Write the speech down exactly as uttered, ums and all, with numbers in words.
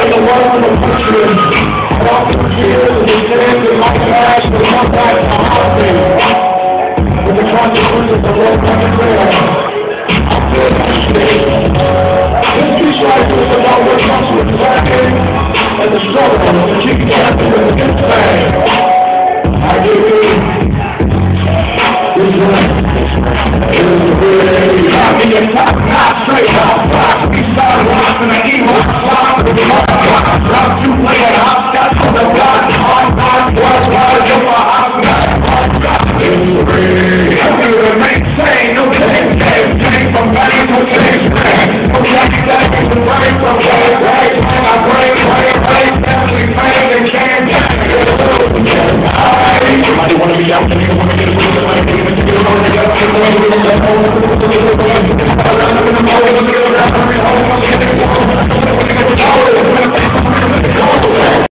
in the world of country. Walk through tears and the sins of my past will come back to haunt me. With the consequences of what comes there. I feel my state. This peace life is about what comes with planning and the struggle to keep trapping in the good thing. I give you this life. It is the way. Talking and talking, not straight off. We start watching the evil.